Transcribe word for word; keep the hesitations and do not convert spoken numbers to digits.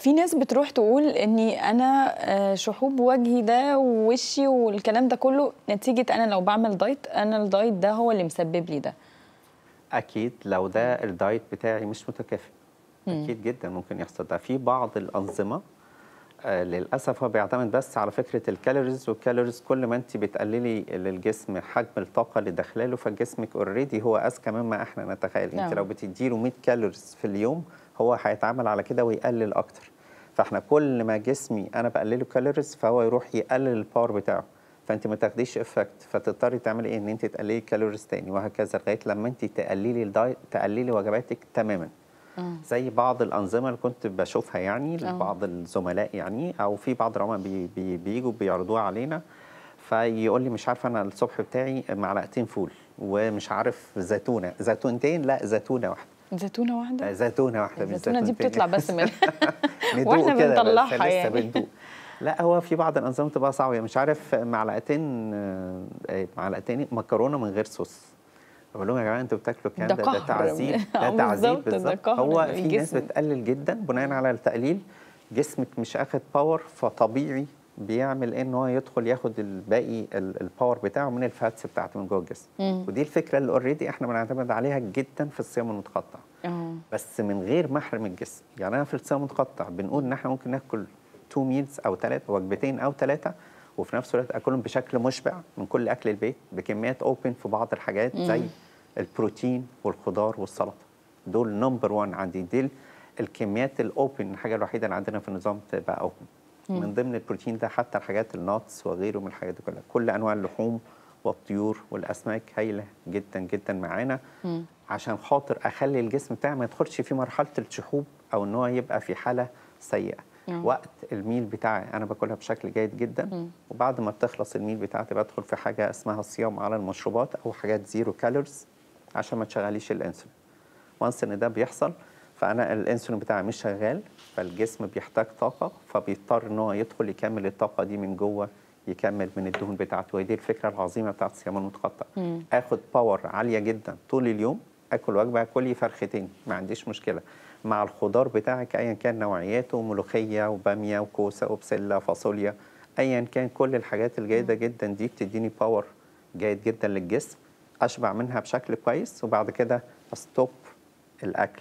في ناس بتروح تقول اني انا آه، شحوب وجهي ده ووشي والكلام ده كله نتيجة انا لو بعمل دايت، انا الدايت ده هو اللي مسبب لي ده. اكيد لو ده مم. الدايت بتاعي مش متكافئ، مم. اكيد جدا ممكن يحصل ده في بعض الانظمه. آه للاسف هو بيعتمد بس على فكره الكالوريز، والكالوريز كل ما انت بتقللي للجسم حجم الطاقه اللي داخلاله فجسمك اوريدي هو اذكى مما احنا نتخيل. انت لو نعم. بتديله مية كالوريز في اليوم هو هيتعامل على كده ويقلل اكتر. فاحنا كل ما جسمي انا بقلله كالوريز فهو يروح يقلل الباور بتاعه، فانت ما تاخديش افكت، فتضطري تعملي ايه؟ ان انت تقللي كالوريز تاني وهكذا لغايه لما انت تقللي الدايت، تقللي وجباتك تماما. اه. زي بعض الأنظمة اللي كنت بشوفها يعني اه. لبعض الزملاء يعني، أو في بعض العلماء بي بي بيجوا بيعرضوها علينا، فيقول لي مش عارف أنا الصبح بتاعي معلقتين فول ومش عارف زيتونة، زيتونتين، لا زيتونة واحدة. زيتونة واحدة؟ آه، زيتونة واحدة مش الزيتونة دي زيتونتين. بتطلع بس من ندوق واحنا كده بس بنطلعها لسه يعني. بندوق. لا هو في بعض الأنظمة بتبقى صعبة، مش عارف معلقتين، آه، آه، معلقتين مكرونة من غير صوص. بقول لهم يا جماعه انتوا بتاكلوا ده الكلام ده؟ ده قهر. تعذيب، ده اه تعذيب بالظبط، ده بالظبط. قهر هو في ناس للجسم. بتقلل جدا بناء مم. على التقليل، جسمك مش اخد باور فطبيعي بيعمل ايه؟ ان هو يدخل ياخد الباقي ال- الباور بتاعه من الفاتس بتاعته من جوه الجسم. مم. ودي الفكره اللي اوريدي احنا بنعتمد عليها جدا في الصيام المتقطع، اه. بس من غير ما احرم الجسم. يعني انا في الصيام المتقطع بنقول ان احنا ممكن ناكل تو ميلز او ثلاثه، وجبتين او ثلاثه، وفي نفس الوقت اكلهم بشكل مشبع من كل اكل البيت بكميات اوبن في بعض الحاجات زي مم. البروتين والخضار والسلطه. دول نمبر واحد عندي، دي الكميات الاوبن، الحاجه الوحيده اللي عندنا في النظام تبقى اوبن. مم. من ضمن البروتين ده حتى الحاجات الناتس وغيره من الحاجات دي كلها، كل انواع اللحوم والطيور والاسماك هايله جدا جدا معانا، مم. عشان خاطر اخلي الجسم بتاعي ما يدخلش في مرحله الشحوب او ان هو يبقى في حاله سيئه. اه. وقت الميل بتاعي انا باكلها بشكل جيد جدا، مم. وبعد ما بتخلص الميل بتاعتي بدخل في حاجه اسمها الصيام على المشروبات او حاجات زيرو كالوريز عشان ما تشغليش الانسولين. وانس ان ده بيحصل فانا الانسولين بتاعي مش شغال، فالجسم بيحتاج طاقه فبيضطر ان هو يدخل يكمل الطاقه دي من جوه، يكمل من الدهون بتاعته. ودي الفكره العظيمه بتاعت الصيام المتقطع. مم. اخد باور عاليه جدا طول اليوم، اكل وجبه كلي فرختين ما عنديش مشكله، مع الخضار بتاعك ايا كان نوعياته، ملوخيه وباميه وكوسه وبسله فاصوليا، ايا كان كل الحاجات الجيده جدا دي بتديني باور جيد جدا للجسم، اشبع منها بشكل كويس، وبعد كده استوب الاكل